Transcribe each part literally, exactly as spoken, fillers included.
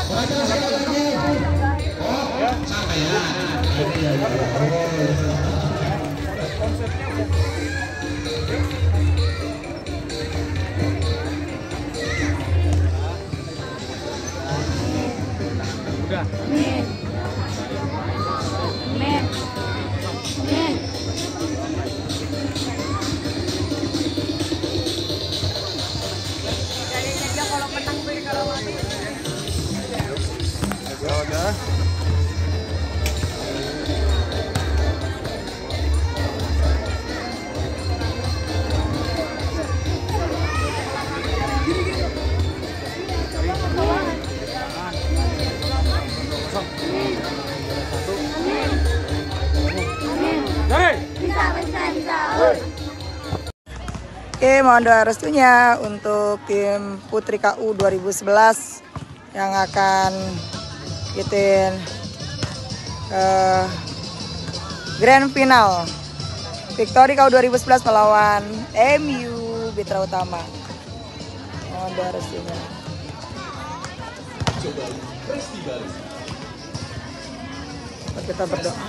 Oke, mohon doa restunya untuk tim Putri K U dua ribu sebelas yang akan ikutin ke Grand Final Victory K U dua ribu sebelas melawan M U Mitra Utama. Mohon doa restunya. Kita berdoa.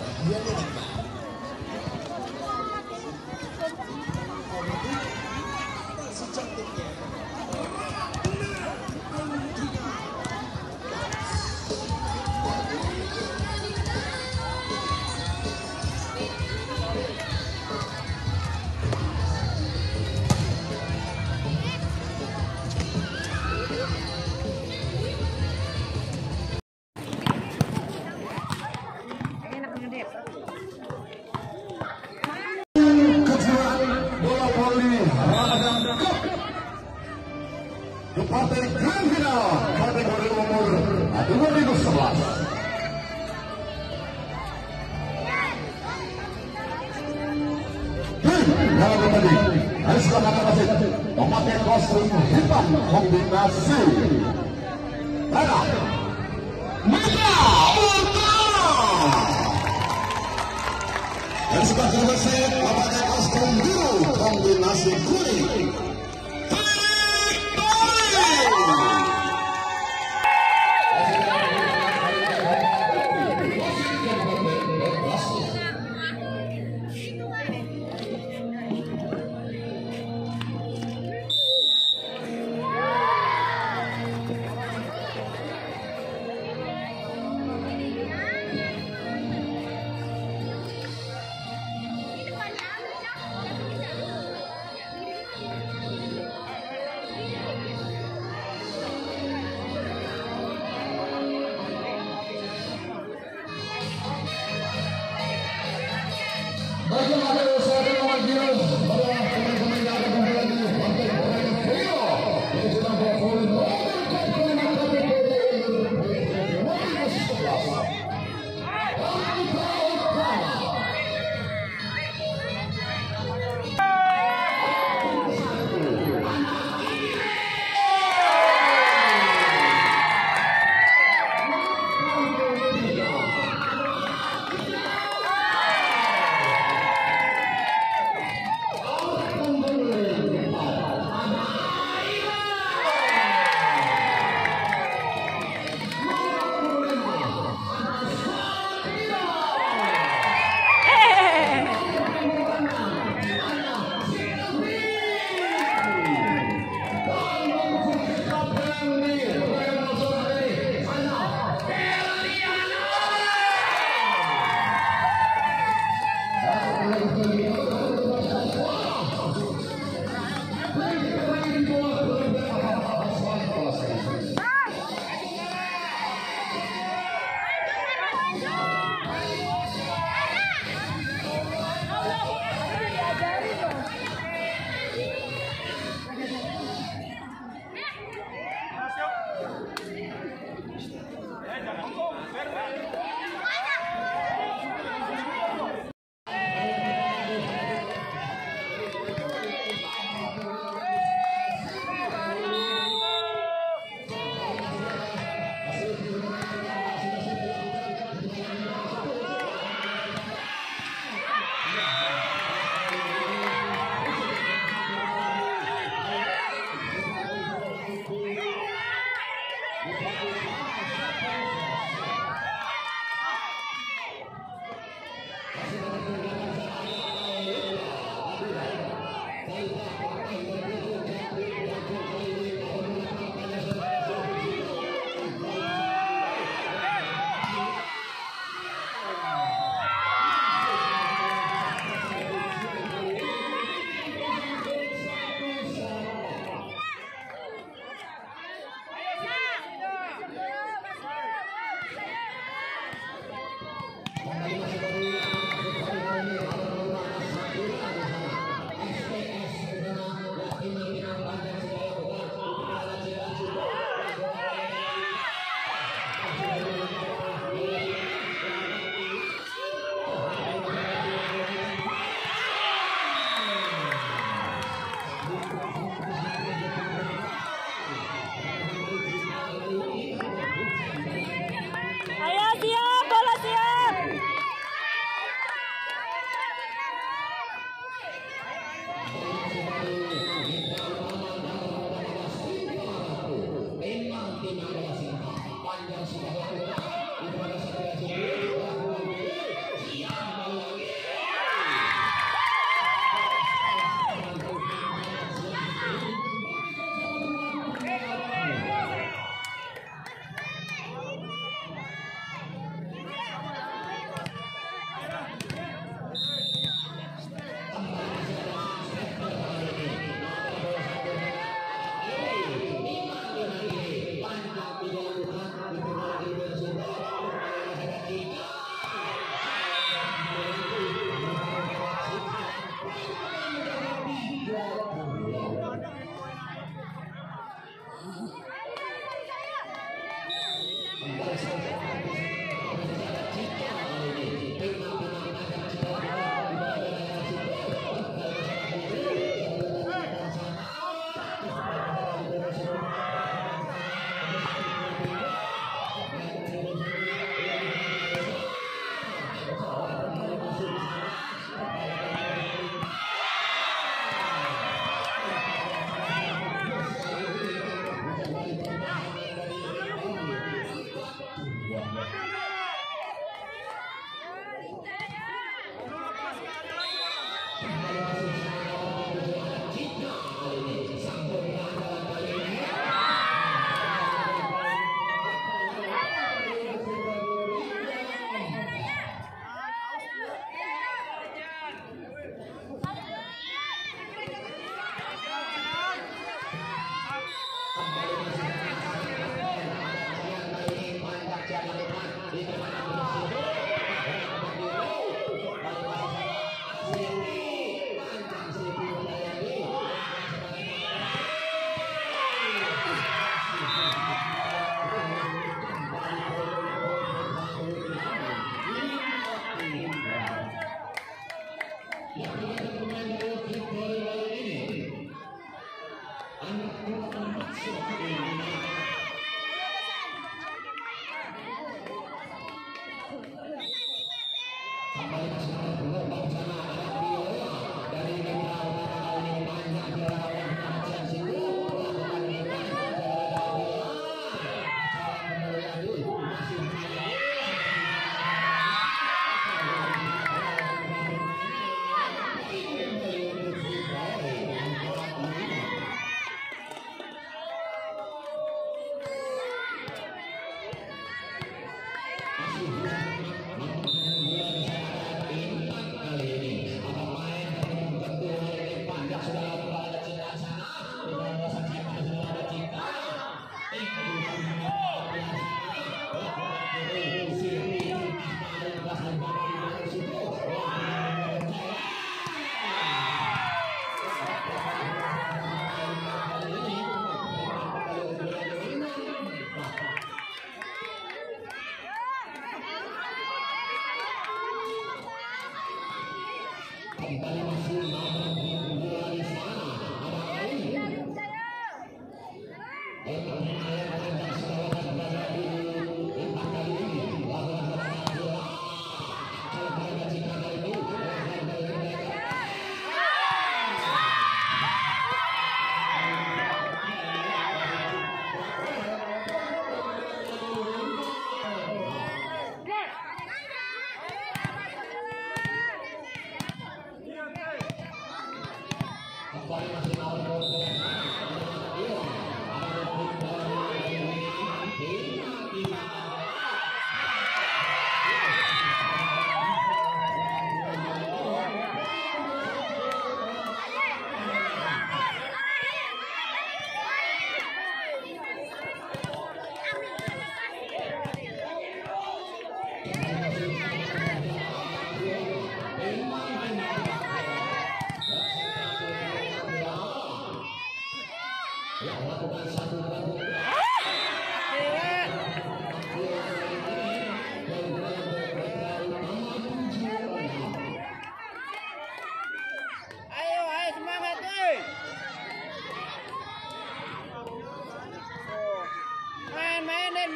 Partai Grand Final kategori umur dua ribu sebelas. Dalam tadi, harus kata masih memakai kostum hitam kombinasi merah, Mitra Utama. Dan sebagai wasit memakai kostum biru kombinasi kuning.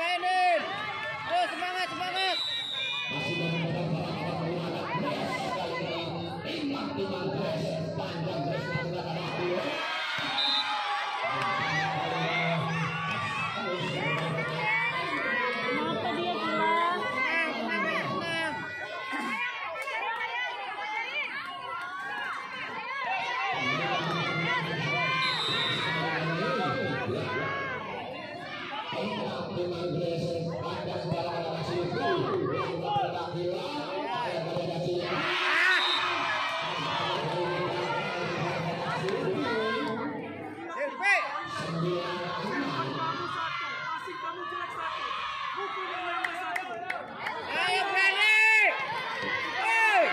mainin. Ayo semangat, semangat. Masih menggunakan timang timang dress panjang dress menggunakan api. Kenapa dia pulang? Tenang, tenang, ya, tenang. Timang dress panjang dalam masih itu yang bergerak hilang yang berada di Silpi. Ayo berani. Hei.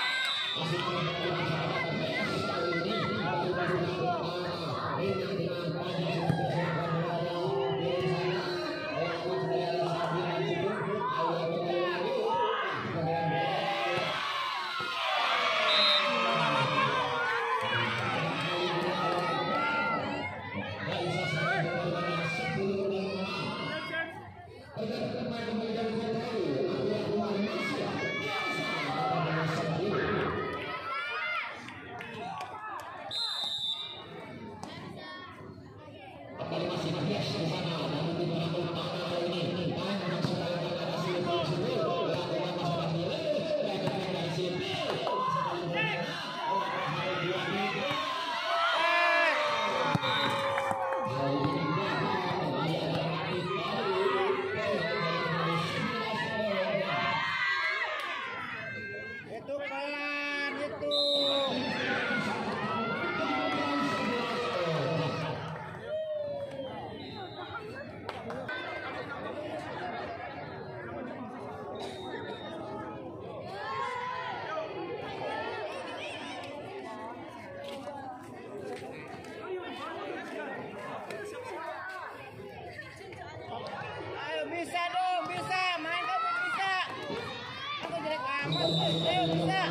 Itu pelan itu. Ayo bisa dong, bisa. Main kamu bisa. Aku jelek amat. Ayo bisa.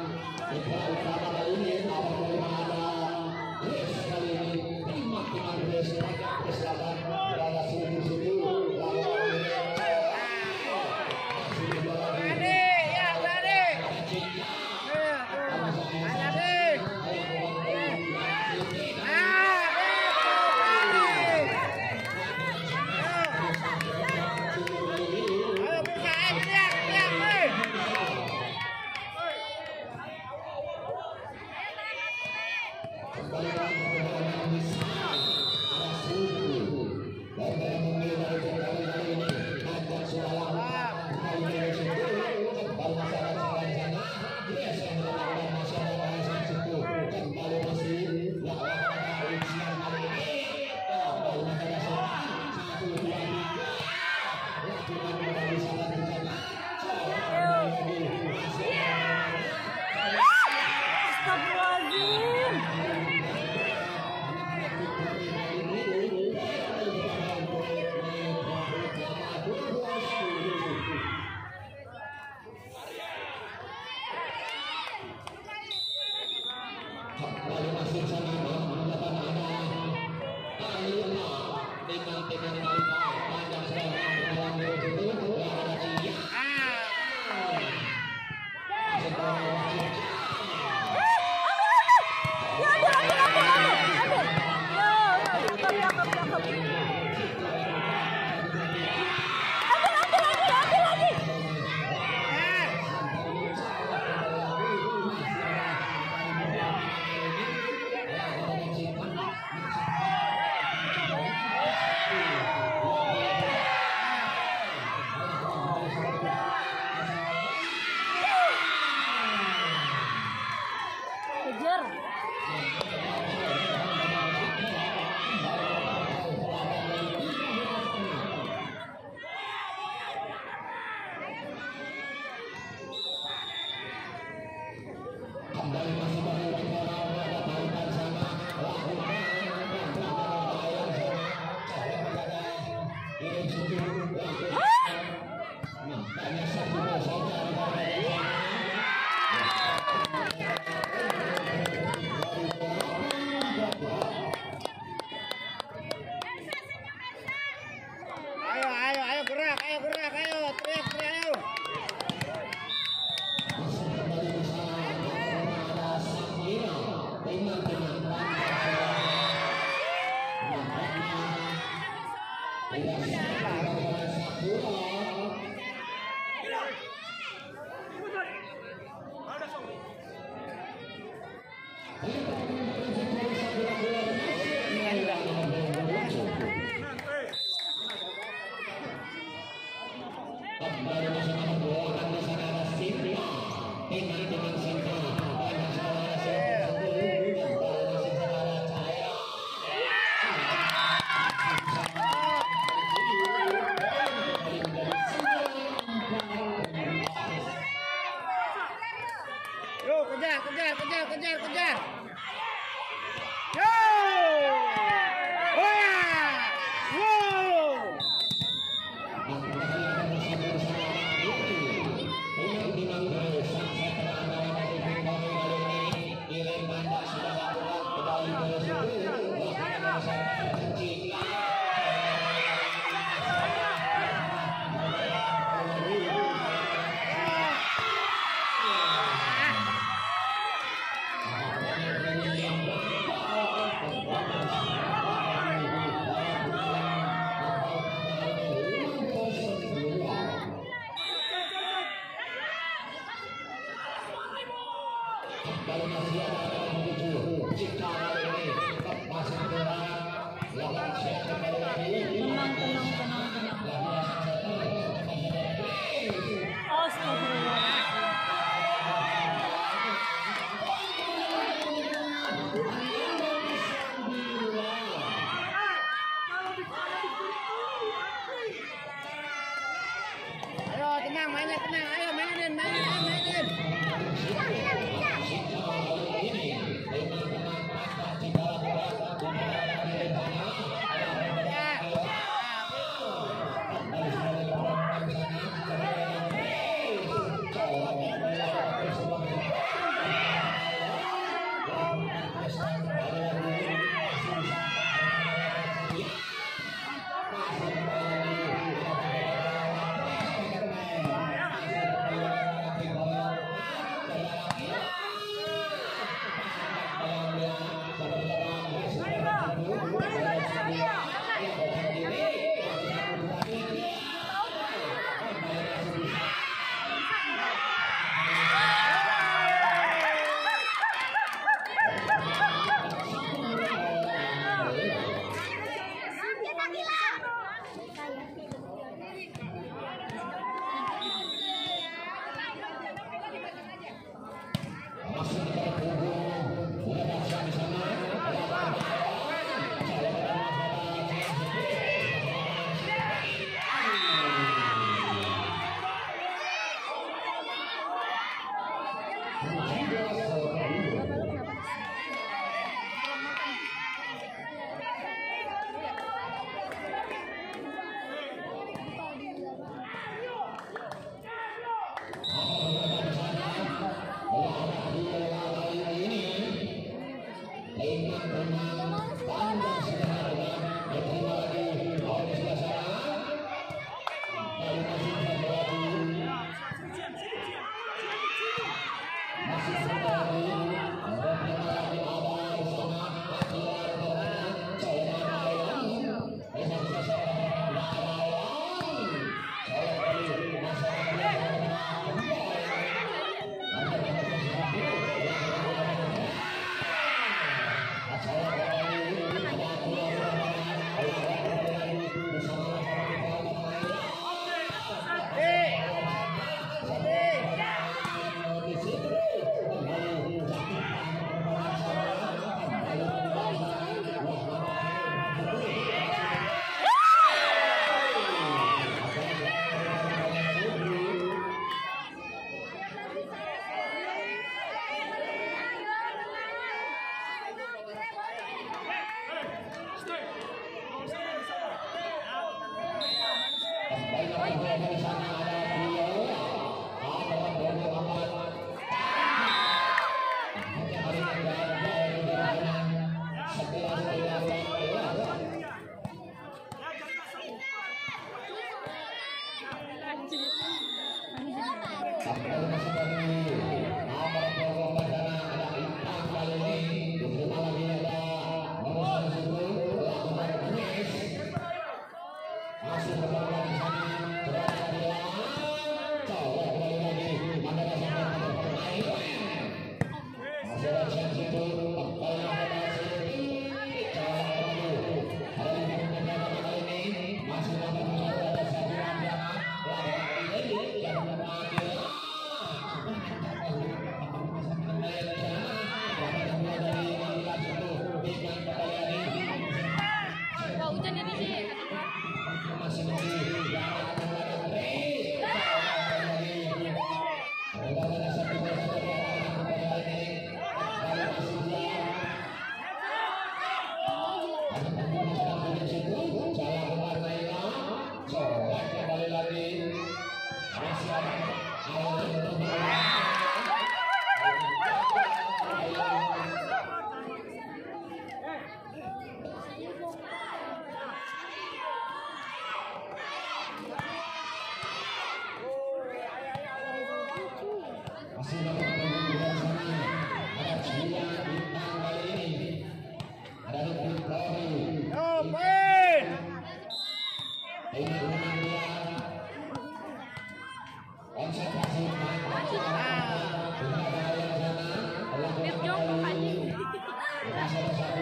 Berani, ya berani. Ayo, tuh. Ayo, Adi. Ah, berani. Ayo bisa, ayo teriak, teriak, woi. Astagfirullahaladzim. Kejar. Ayo, ayo, ayo, Yo, kejar, kejar, kejar, kejar, kejar. Yo! Wah! Wow! Tenang, tenang, tenang, tenang. Astagfirullah. Ayo, tenang, mainnya tenang. Ayo, mainin, mainin, mainin. Masih berlalu lagi sana. Berada di dalam. Coba kembali lagi. Mandala sama pemain. Masih ada chance itu. Kembali lagi. Coba kembali. Ada di belakang kali ini. Masih ada ada satu yang lagi yang bermain. Wah, hujan ini sih. Masih menunggu yang akan kembali lagi masih ada masih dapat menunggu di sana. Ada sembilan bintang kali ini. Ada Rukun Rohi. Ini rumah dia. Konsentrasi main masih ada. Berada di sana. Beb jongkok aja. Masih ada satu.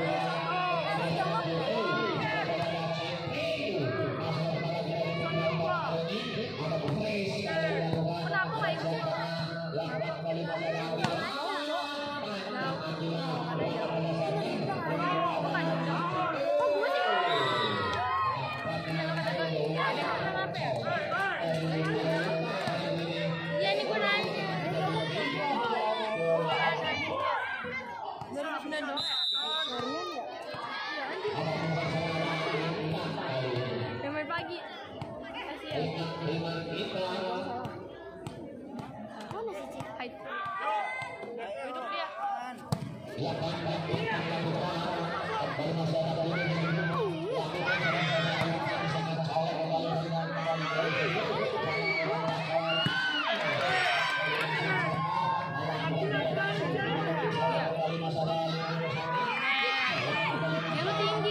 Ada Putri. Kenapa nggak ikut? Iya nih gue nanya. dua ribu sembilan dong. Yang main pagi. Kasihan. Hai. Duduk dia. Ya lu tinggi.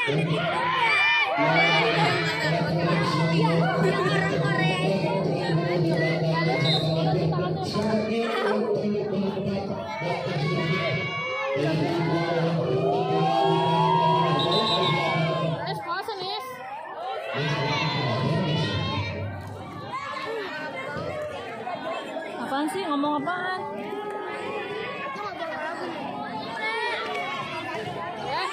Nes puasa Nes. Apaan sih, ngomong apaan? Ya.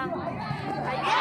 Bang. Ayo.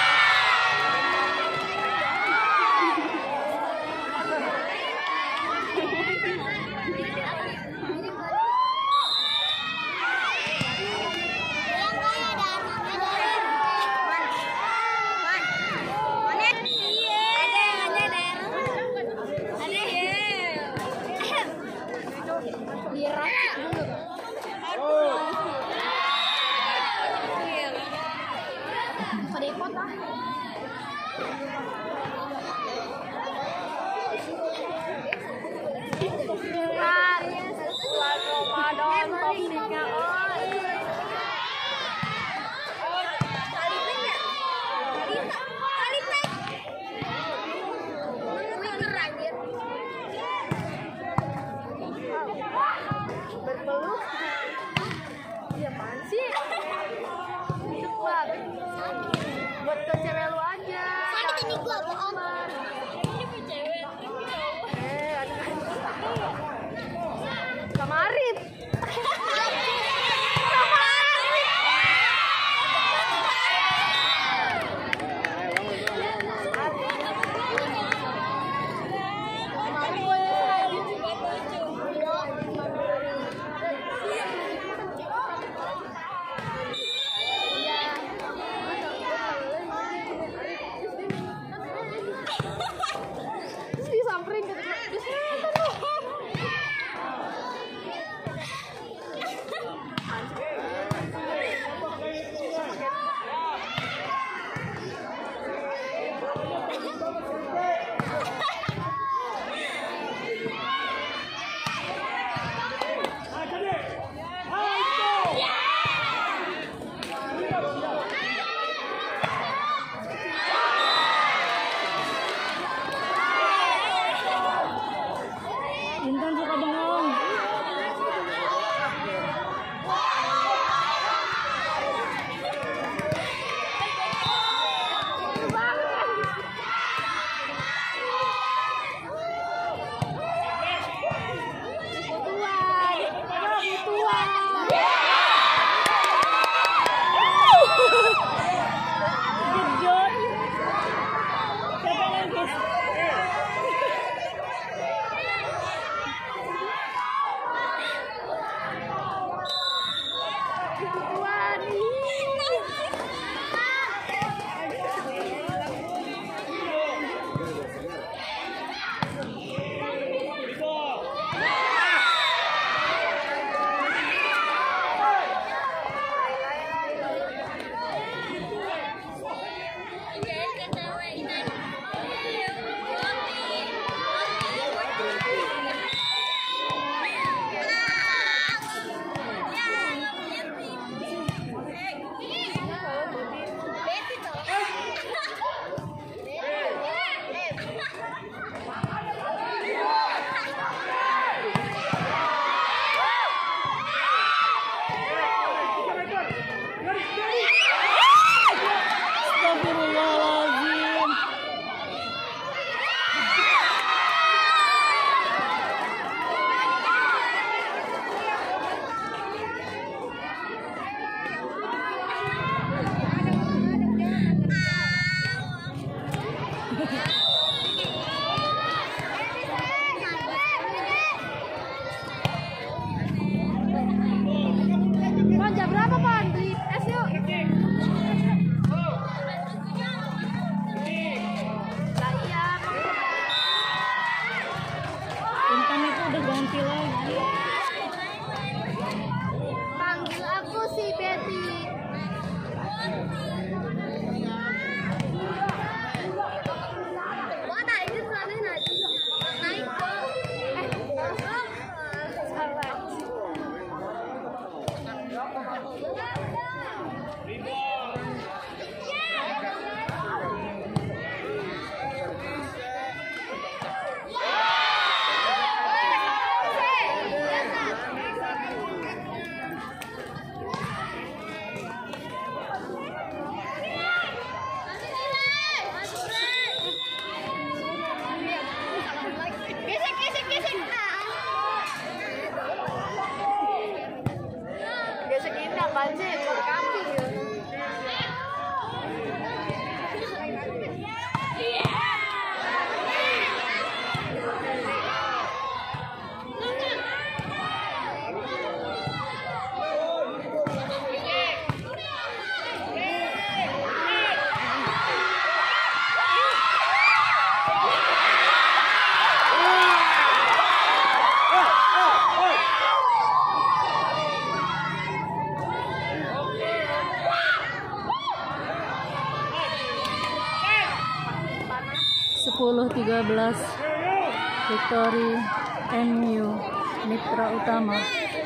Berpeluh. Iya apaan sih? Coba. Buat ke cewek lu aja. Sakit ini gua bohong. Ini punya cewek, ini punya cowok. Eh, ada Kemarin. Disamperin ke Intan suka bengong. sepuluh tiga belas victory M U Mitra Utama.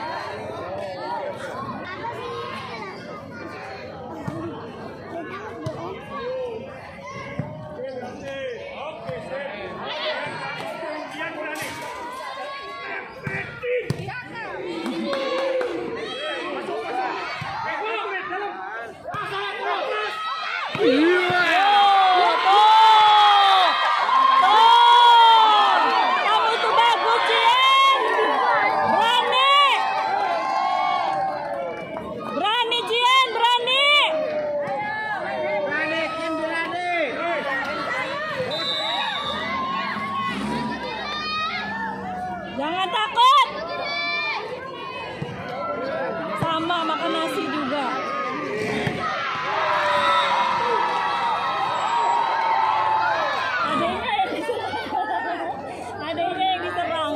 Jangan takut. Sama makan nasi juga. Adanya yang diserang. Adanya yang diserang.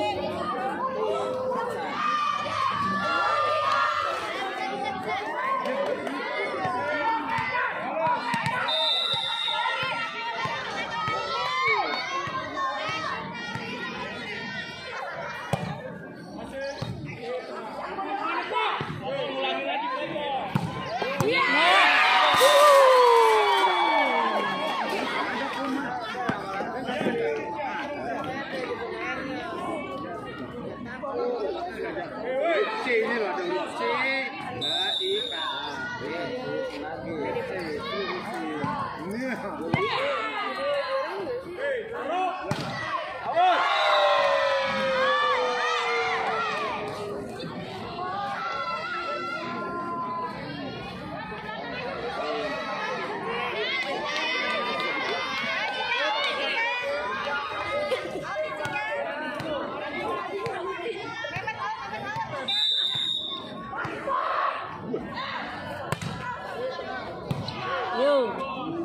Yo.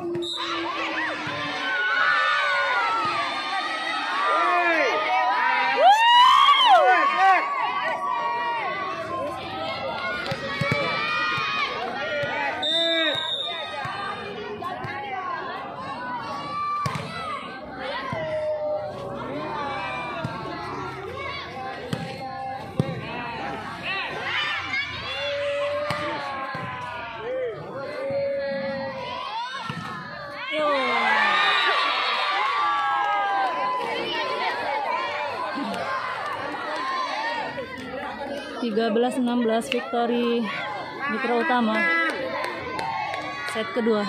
tiga belas enam belas victory Mitra Utama. Set kedua.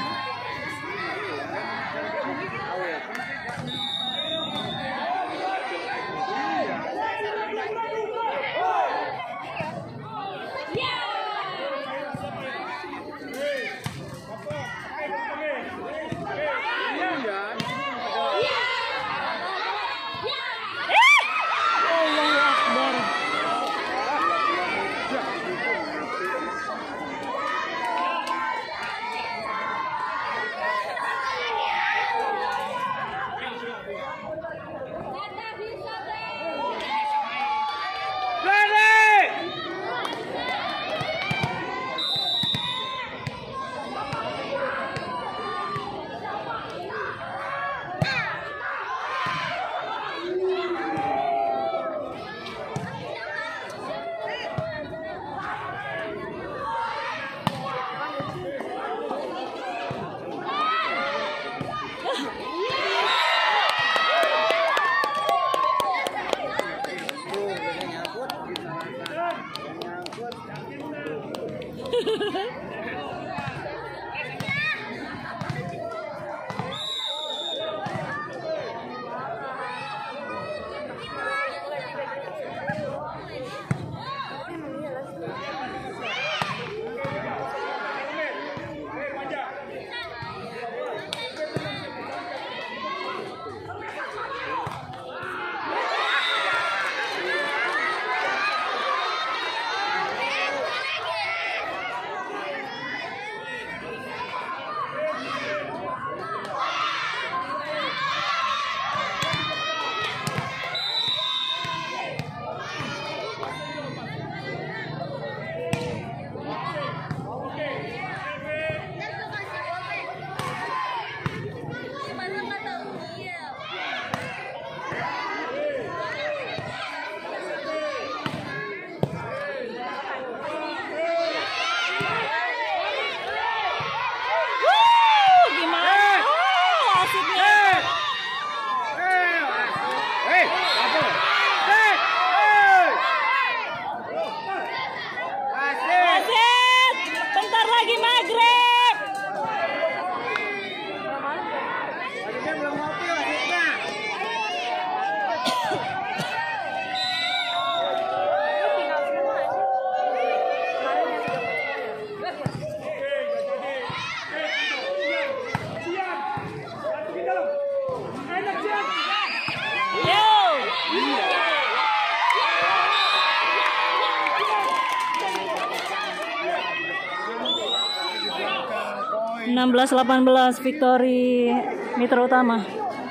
enam belas delapan belas victory Mitra Utama.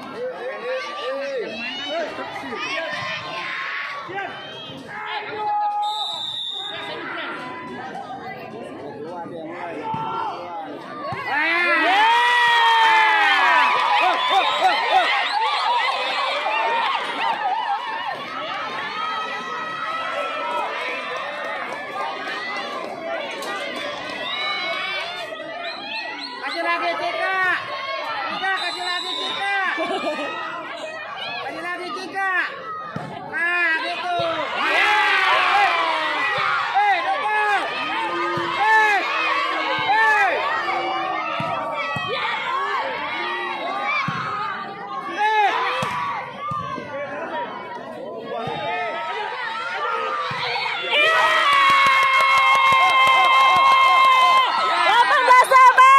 Kasih lagi Cika. Cika kasih lagi Cika. Kasih lagi Cika. Nah gitu. Hei double. Hei. Hei. delapan belas sama.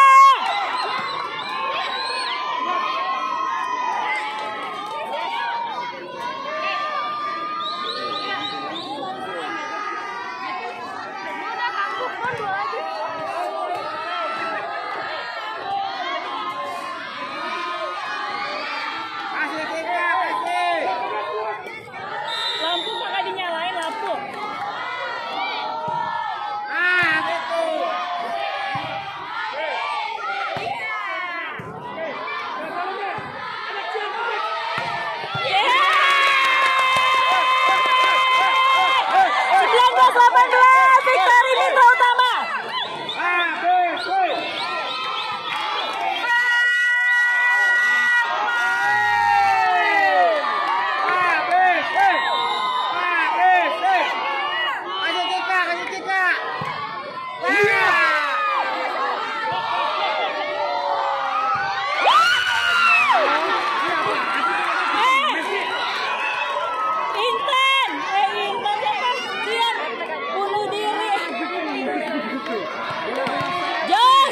Kasih Cika kasih. Lampu kakak dinyalain lampu. Ah gitu. sembilan belas delapan belas victory Mitra Utama. Ah bis bis. Ah bis bis. Ah bis bis. Kasih Cika kasih Cika. Iya. Intan, eh Intan siapa? Dian, bunuh diri. Jos.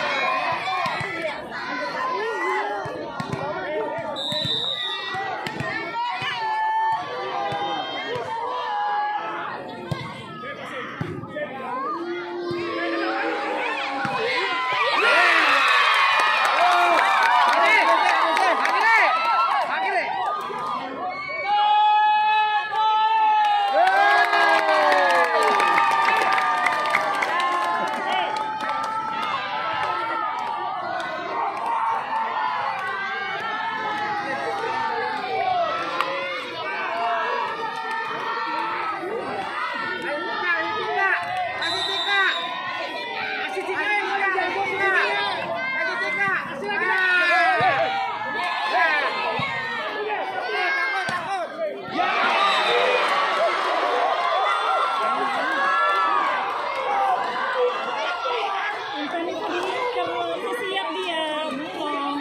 Intan itu diincar, masih siap dia, belum.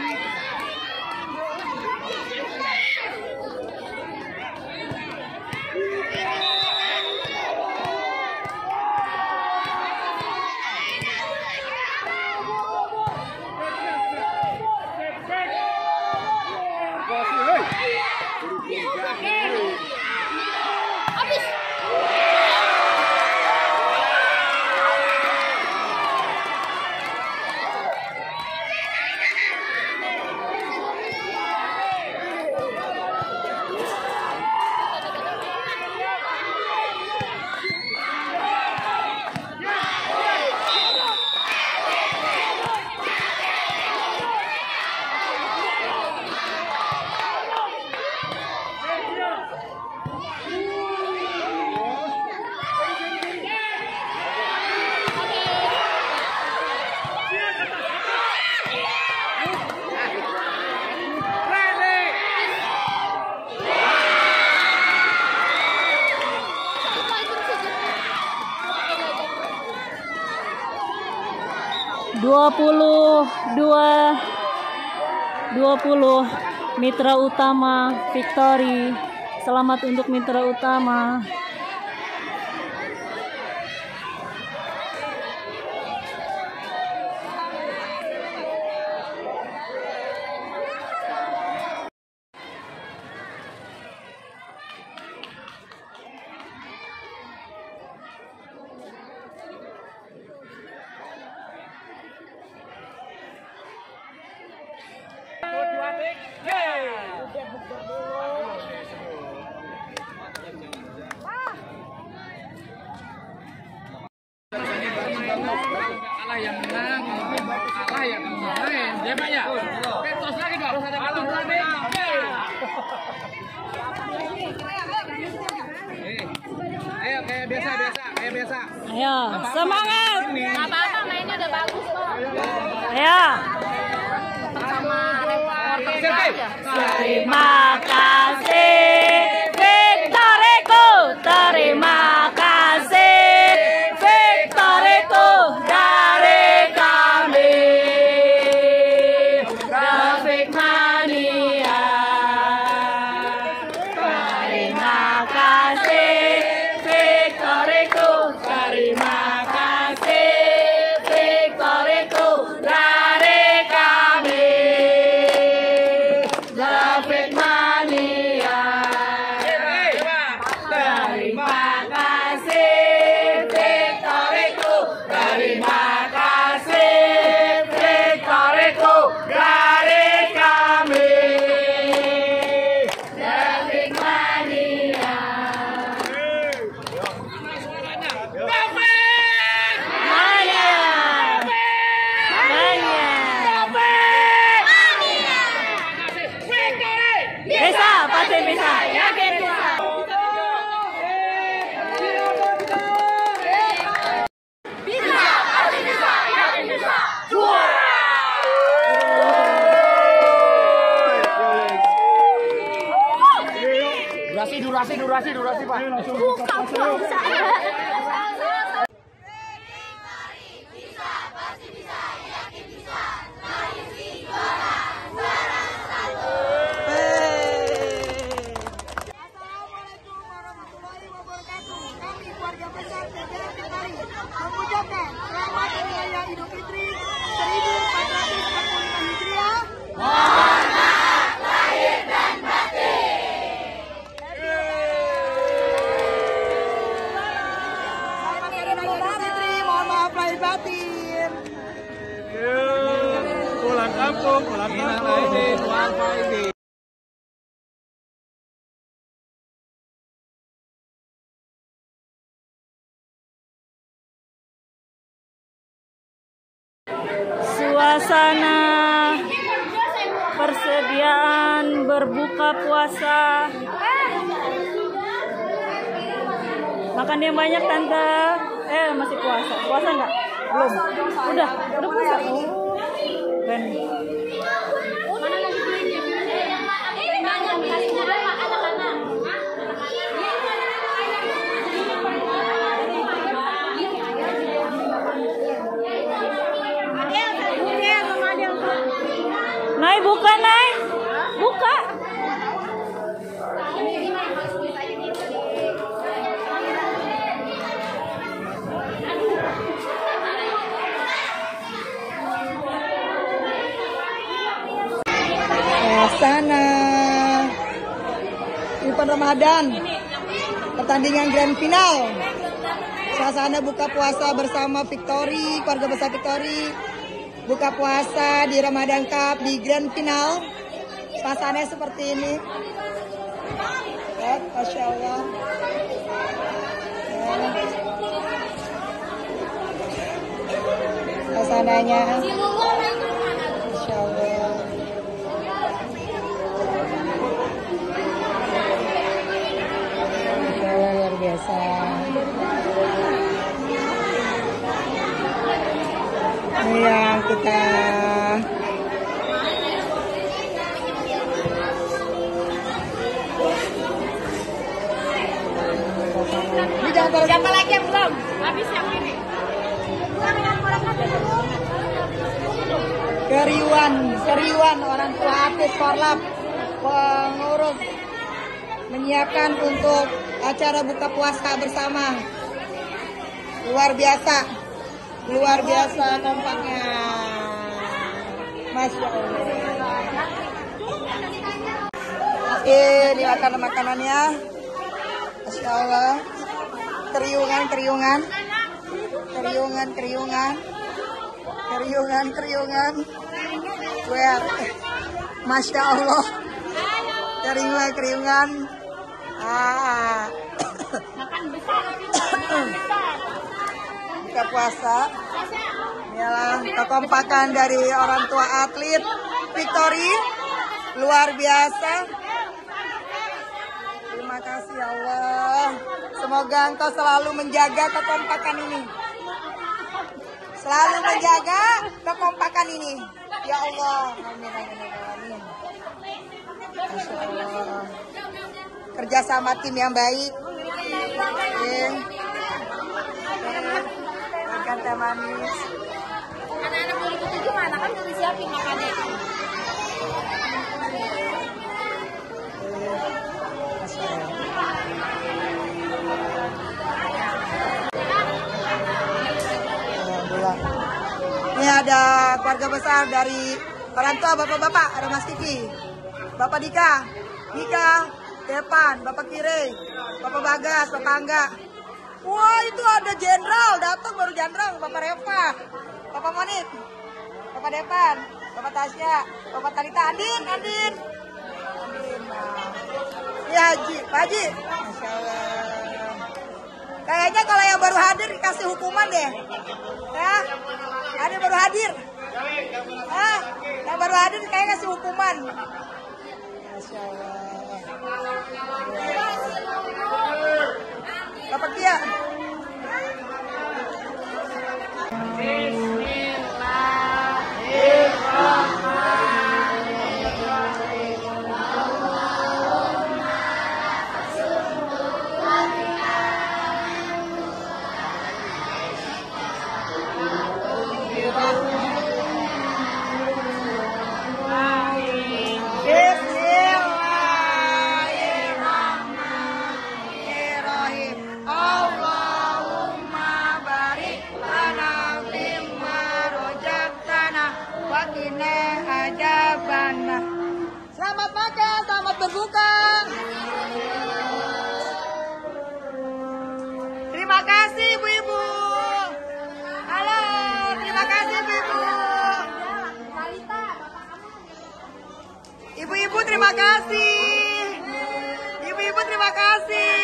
dua puluh dua dua puluh Mitra Utama victory. Selamat untuk Mitra Utama. tarik. Yeay. Kalah yang menang, kalah yang main. Ya Pak ya. Terus lagi dong. Kalah lagi. Ayo kayak biasa biasa, kayak biasa. Ayo, semangat. Nggak apa-apa, mainnya udah bagus kok. Ayo. Sama reporter aja. Terima kasih Victoriku, terima kasih Victoriku dari kami Grafik Mania. Terima kasih Victoriku, terima kasih Victoriku dari kami Grafik Mania. Terima kasih Victoriku, terima kasih Victoriku dari kami Grafik Mania. Mania. Mania. Bisa, pasti bisa. Yakin bisa. Durasi, durasi, durasi, durasi Pak. Buka puasa. Assalamualaikum warahmatullahi wabarakatuh. Kami keluarga besar T J R Fitari mengucapkan selamat Hari Raya Idul Fitri seribu empat ratus empat puluh lima Hijriah. Selamat Hari Raya Idul Fitri, mohon maaf lahir batin. Pulang kampung, pulang kampung. Suasana persediaan berbuka puasa. Makan yang banyak tante. Eh masih puasa. Puasa nggak? Belum. Udah. Udah puasa. Oh. Keren. Nay buka Nay. Buka. Suasana event Ramadan, pertandingan grand final. Suasana buka puasa bersama Victory, keluarga besar Victory. Buka puasa di Ramadan Cup di grand final. Suasananya seperti ini. Ya, Masya Allah. Ya. Suasananya. Masya Allah. Masya Allah, luar biasa. Ini yang kita ini jangan taruh Siapa lagi yang belum? Habis yang ini. keriuan, keriuan orang tua Apit Korlap, pengurus menyiapkan untuk acara buka puasa bersama. Luar biasa, luar biasa kompaknya. Masya Allah. Oke, ini makanan makanannya. Masya Allah. Keriungan, keriungan, keriungan, keriungan, keriungan, keriungan. Well. Masya Allah. Terima keringan. Ah. Makan besar, makan besar. Buka puasa. Inilah kekompakan dari orang tua atlet Victory. Luar biasa. Terima kasih ya Allah. Semoga Engkau selalu menjaga kekompakan ini. Selalu menjaga kekompakan ini. Ya Allah. Amin, amin, amin. Masya Allah. Kerja sama tim yang baik. Oke. Makan teh manis. Anak-anak dua ribu tujuh mana kan udah disiapin makannya. Masya Allah. Alhamdulillah. Ini ada keluarga besar dari orang tua bapak-bapak. Ada Mas Kiki, Bapak Dika, Dika, Depan, Bapak Kire, Bapak Bagas, Bapak Angga. Wah, itu ada jenderal datang baru jenderal, Bapak Reva, Bapak Monik, Bapak Depan, Bapak Tasya, Bapak Talita, Andin, Andin. Andin. Nah. Ini Haji, Pak Haji. Masya Allah. Kayaknya kalau yang baru hadir dikasih hukuman deh. Ya, ada baru hadir. Ah, yang baru hadir kayaknya kasih hukuman. Masya Allah. Bapak Kia. Bismillahirrahmanirrahim. Allahumma barik lana mimma rojaktana wa qina adzabannar. Selamat makan, selamat berbuka. Terima kasih ibu-ibu. Halo, terima kasih ibu-ibu. Ibu-ibu terima kasih. Ibu-ibu terima kasih.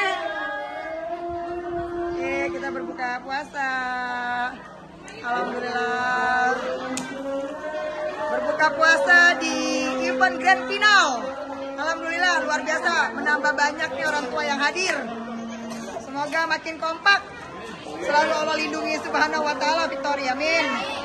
Oke, kita berbuka puasa. Alhamdulillah. Berbuka puasa di event grand final. Alhamdulillah luar biasa, menambah banyak nih orang tua yang hadir. Semoga makin kompak. Selalu Allah lindungi subhanahu wa ta'ala. Victory, amin.